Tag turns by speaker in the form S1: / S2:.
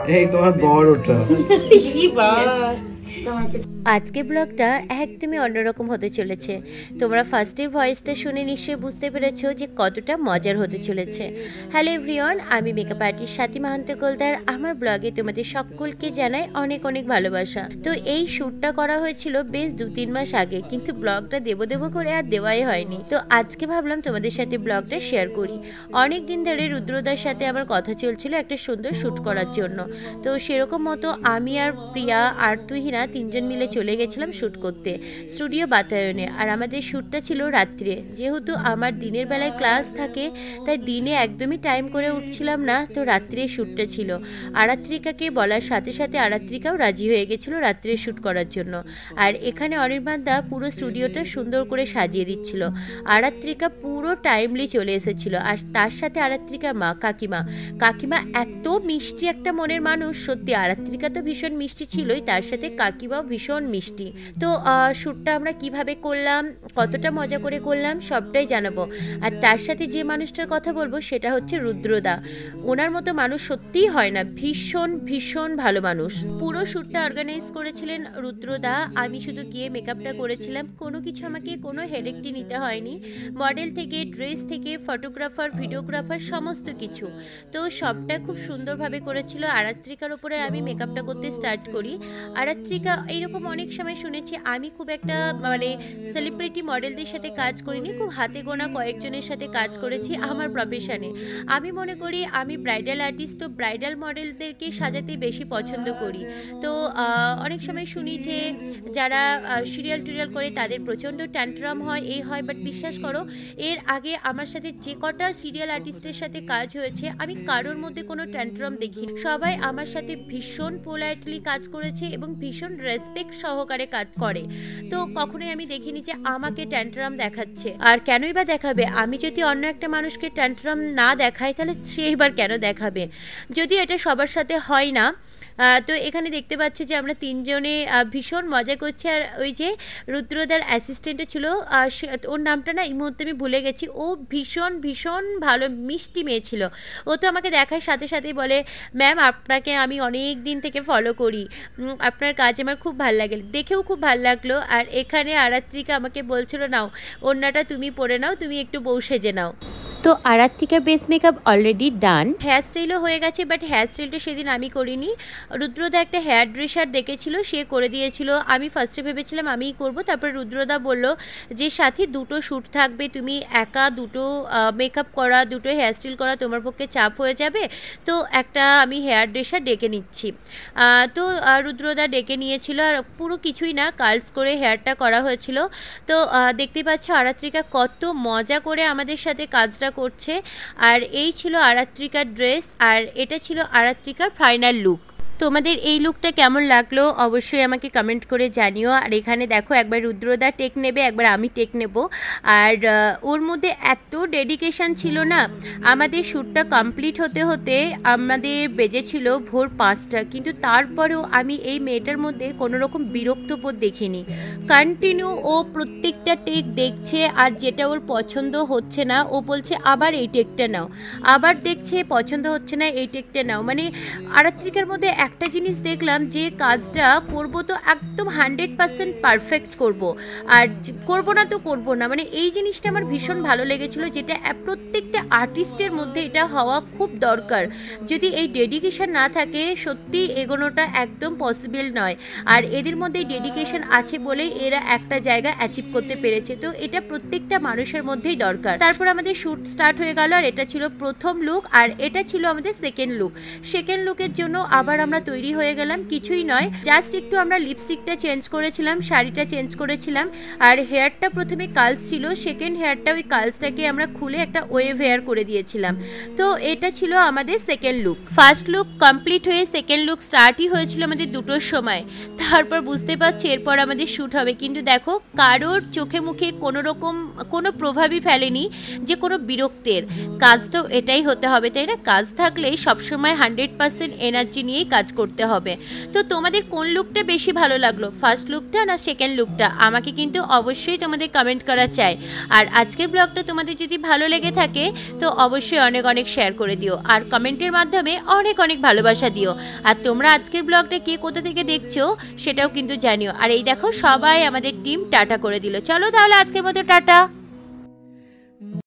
S1: এই তোমার বড় ওটা
S2: কি বা
S3: আজকে ব্লগটা একদমই অন্যরকম হতে চলেছে। তোমরা ফার্স্টের ভয়েসটা শুনে নিশ্চয়ই বুঝতে পেরেছো যে কতটা মজার হতে চলেছে। হ্যালো এভরিওয়ান, আমি মেকআপ আর্টিস্ট স্বাতি মাহান্ত গোলদার। আমার ব্লগে তোমাদের সকলকে জানাই অনেক অনেক ভালোবাসা। তো এই শ্যুটটা করা হয়েছিল বেশ 2-3 মাস আগে, কিন্তু ব্লগটা দেবো করে আর দেওয়াই হয়নি। তো আজকে ভাবলাম তোমাদের সাথে ব্লগটা শেয়ার করি। অনেক দিন ধরে রুদ্রদার সাথে আমার কথা চলছিল একটা সুন্দর শ্যুট করার জন্য। তো সেরকম মতো আমি আর প্রিয়া আর তুহিনা 3 জন মিলে চলে গেছিলাম শ্যুট করতে স্টুডিও বাতায়নে। আর আমাদের শ্যুটটা ছিল রাত্রে, যেহেতু আমার দিনের বেলায় ক্লাস থাকে তাই দিনে একদমই টাইম করে উঠছিলাম না, তো রাত্রে শ্যুটটা ছিল। আরাত্রিকাকে বলার সাথে সাথে আরাত্রিকাও রাজি হয়ে গেছিলো রাত্রে শ্যুট করার জন্য। আর এখানে অনির্বাণদা পুরো স্টুডিওটা সুন্দর করে সাজিয়ে দিচ্ছিল। আরাত্রিকা পুরো টাইমলি চলে এসেছিল। আর তার সাথে আরাত্রিকা মা কাকিমা এত মিষ্টি একটা মনের মানুষ, সত্যি আরাত্রিকা তো ভীষণ মিষ্টি ছিলই, তার সাথে কাকিমাও ভীষণ মিষ্টি। তো শ্যুটটা আমরা কিভাবে করলাম, কতটা মজা করে করলাম সবটাই জানাবো। আর তার সাথে যে মানুষটার কথা বলবো সেটা হচ্ছে রুদ্রদা। ওনার মতো মানুষ সত্যিই হয় না, ভীষণ ভীষণ ভালো মানুষ। পুরো শ্যুটটা অর্গানাইজ করেছিলেন রুদ্রদা, আমি শুধু গিয়ে মেকআপটা করেছিলাম। কোনো কিছু আমাকে কোনো হেডেকটি নিতে হয়নি, মডেল থেকে ড্রেস থেকে ফটোগ্রাফার ভিডিওগ্রাফার সমস্ত কিছু। তো সবটা খুব সুন্দরভাবে করেছিল। আরাত্রিকার উপরে আমি মেকআপটা করতে স্টার্ট করি। আরাত্রিকা এইরকম অনেক সময় শুনেছি, আমি খুব একটা মানে সেলিব্রিটি মডেলদের সাথে কাজ করিনি, খুব হাতে গোনা কয়েকজনের সাথে কাজ করেছি আমার প্রফেশনে। আমি মনে করি আমি ব্রাইডাল আর্টিস্ট, তো ব্রাইডাল মডেলদেরকে সাজাতে বেশি পছন্দ করি। তো অনেক সময় শুনি যে যারা সিরিয়াল টিরিয়াল করে তাদের প্রচণ্ড ট্যান্ট্রাম হয়, এই হয়, বাট বিশ্বাস করো এর আগে আমার সাথে যে কটা সিরিয়াল আর্টিস্টের সাথে কাজ হয়েছে আমি কারোর মধ্যে কোনো ট্যান্ট্রাম দেখি। সবাই আমার সাথে ভীষণ পোলাইটলি কাজ করেছে এবং ভীষণ রেসপেক্ট সহকারে কাজ করে। তো কখনোই আমি দেখিনি যে আমাকে ট্যান্ট্রাম দেখাচ্ছে। আর কেনই বা দেখাবে? আমি যদি অন্য একটা মানুষকে ট্যান্ট্রাম না দেখাই তাহলে সে এবার কেন দেখাবে? যদিও এটা সবার সাথে হয় না। তো এখানে দেখতে পাচ্ছি যে আমরা 3 জনে ভীষণ মজা করছি। আর ওই যে রুদ্রদার অ্যাসিস্ট্যান্টটা ছিল, ওর নামটা না এই মুহূর্তে আমি ভুলে গেছি, ও ভীষণ ভীষণ ভালো মিষ্টি মেয়ে ছিল। ও তো আমাকে দেখার সাথে সাথেই বলে, ম্যাম আপনাকে আমি অনেক দিন থেকে ফলো করি, আপনার কাজ আমার খুব ভালো লাগে, দেখেও খুব ভালো লাগলো। আর এখানে আরাত্রিকা আমাকে বলছিল, নাও ওড়নাটা তুমি পরে নাও, তুমি একটু বউ সেজে নাও। তো আরাত্রিকার base makeup already done, hair স্টাইলও হয়ে গেছে, বাট হেয়ার স্টাইলটা সেদিন আমি করিনি। রুদ্রদা একটা হেয়ার ড্রেসার দেখেছিল, সে করে দিয়েছিল। আমি ফার্স্টে ভেবেছিলাম আমিই করব, তারপর রুদ্রদা বলল যে সাথে 2টো শ্যুট থাকবে, তুমি একা 2টো মেকআপ করা 2টো হেয়ার স্টাইল করা তোমার পক্ষে চাপ হয়ে যাবে, তো একটা আমি হেয়ার ড্রেসার ডেকে নিচ্ছি। তো রুদ্রদা ডেকে নিয়েছিল। আর পুরো কিছুই না, কার্লস করে হেয়ারটা করা হয়েছিল। তো দেখতেই পাচ্ছ আরাত্রিকা কত মজা করে আমাদের সাথে কাজটা করছে। আর এই ছিল আরাত্রিকার ড্রেস, আর এটা ছিল আরাত্রিকার ফাইনাল লুক। তোমাদের এই লুকটা কেমন লাগলো অবশ্যই আমাকে কমেন্ট করে জানিও। আর এখানে দেখো একবার রুদ্রদা টেক নেবে, একবার আমি টেক নেব। আর ওর মধ্যে এত ডেডিকেশান ছিল না, আমাদের শ্যুটটা কমপ্লিট হতে হতে আমাদের বেজেছিল ভোর 5টা, কিন্তু তারপরেও আমি এই মেয়েটার মধ্যে কোনো রকম বিরক্তবোধ দেখিনি। কন্টিনিউ ও প্রত্যেকটা টেক দেখছে, আর যেটা ওর পছন্দ হচ্ছে না ও বলছে আবার এই টেকটা নাও, আবার দেখছে পছন্দ হচ্ছে না এই টেকটা নাও। মানে আরাত্রিকার মধ্যে একটা জিনিস দেখলাম যে কাজটা করব তো একদম 100% পারফেক্ট করব, আর করব না তো করব না, মানে এই জিনিসটা আমার ভীষণ ভালো লেগেছিল, যেটা প্রত্যেকটা আর্টিস্টের মধ্যে এটা হওয়া খুব দরকার। যদি এই ডেডিকেশন না থাকে সত্যি এগোনোটা একদম পসিবল নয়। আর এদের মধ্যে ডেডিকেশন আছে বলেই এরা একটা জায়গা অ্যাচিভ করতে পেরেছে। তো এটা প্রত্যেকটা মানুষের মধ্যেই দরকার। তারপর আমাদের শ্যুট স্টার্ট হয়ে গেল, আর এটা ছিল প্রথম লুক, আর এটা ছিল আমাদের সেকেন্ড লুক। সেকেন্ড লুকের জন্য আবার আমরা তৈরি হয়ে গেলাম, কিছুই নয়, জাস্ট একটু আমরা লিপস্টিকটা চেঞ্জ করেছিলাম, শাড়িটা চেঞ্জ করেছিলাম। আর হেয়ারটা প্রথমে কার্লস ছিল, সেকেন্ড হেয়ারটা ওই কার্লসটাকে আমরা খুলে একটা ওয়েভ হেয়ার করে দিয়েছিলাম। তো এটা ছিল আমাদের second look. First look complete হয়ে সেকেন্ড লুক স্টার্টই হয়েছিল আমাদের 2টোর সময়। তারপর বুঝতে পারছি এরপর আমাদের শ্যুট হবে, কিন্তু দেখো কারোর চোখে মুখে কোনো রকম কোনো প্রভাবই ফেলেনি যে কোনো বিরক্তের। কাজ তো এটাই হতে হবে, তাই না? কাজ থাকলে সবসময় 100% এনার্জি নিয়েই কাজ কাজ করতে হবে। তো তোমাদের কোন লুকটা বেশি ভালো লাগলো, ফার্স্ট লুকটা না সেকেন্ড লুকটা, আমাকে কিন্তু অবশ্যই তোমাদের কমেন্ট করা চাই। আর আজকের ব্লগটা তোমাদের যদি ভালো লেগে থাকে তো অবশ্যই অনেক অনেক শেয়ার করে দিও, আর কমেন্টের মাধ্যমে অনেক অনেক ভালোবাসা দিও। আর তোমরা আজকের ব্লগটা কে কোথা থেকে দেখছো সেটাও কিন্তু জানিও। আর এই দেখো সবাই আমাদের টিম টাটা করে দিল। চলো তাহলে আজকের মতো টাটা।